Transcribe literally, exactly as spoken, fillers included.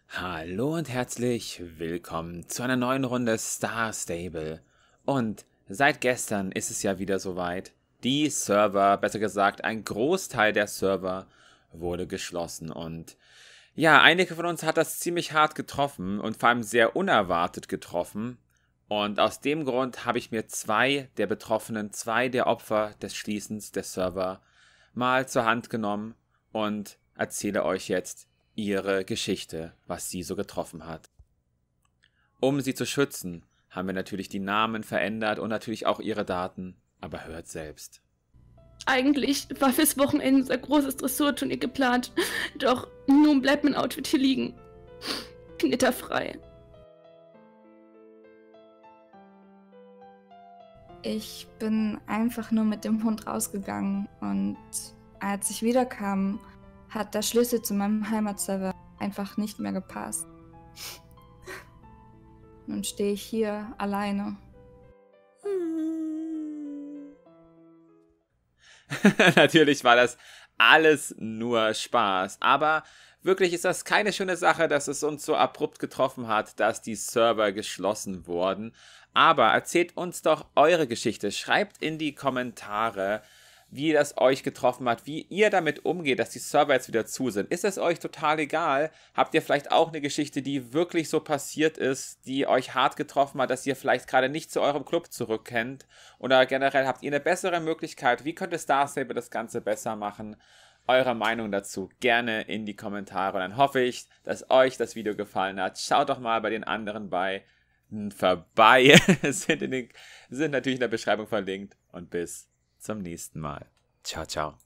Hallo und herzlich willkommen zu einer neuen Runde Star Stable. Und seit gestern ist es ja wieder soweit. Die Server, besser gesagt ein Großteil der Server, wurde geschlossen. Und ja, einige von uns hat das ziemlich hart getroffen und vor allem sehr unerwartet getroffen. Und aus dem Grund habe ich mir zwei der Betroffenen, zwei der Opfer des Schließens der Server mal zur Hand genommen und erzähle euch jetzt ihre Geschichte, was sie so getroffen hat. Um sie zu schützen, haben wir natürlich die Namen verändert und natürlich auch ihre Daten, aber hört selbst. Eigentlich war fürs Wochenende unser großes Dressurturnier geplant, doch nun bleibt mein Outfit hier liegen. Knitterfrei. Ich bin einfach nur mit dem Hund rausgegangen und als ich wiederkam, hat der Schlüssel zu meinem Heimatserver einfach nicht mehr gepasst. Nun stehe ich hier alleine. Natürlich war das alles nur Spaß, aber wirklich ist das keine schöne Sache, dass es uns so abrupt getroffen hat, dass die Server geschlossen wurden. Aber erzählt uns doch eure Geschichte, schreibt in die Kommentare, wie das euch getroffen hat, wie ihr damit umgeht, dass die Server jetzt wieder zu sind. Ist es euch total egal? Habt ihr vielleicht auch eine Geschichte, die wirklich so passiert ist, die euch hart getroffen hat, dass ihr vielleicht gerade nicht zu eurem Club zurückkennt? Oder generell habt ihr eine bessere Möglichkeit? Wie könnte Star Stable das Ganze besser machen? Eure Meinung dazu gerne in die Kommentare. Und dann hoffe ich, dass euch das Video gefallen hat. Schaut doch mal bei den anderen bei vorbei. sind, in den, sind natürlich in der Beschreibung verlinkt. Und bis zum nächsten Mal. Ciao, ciao.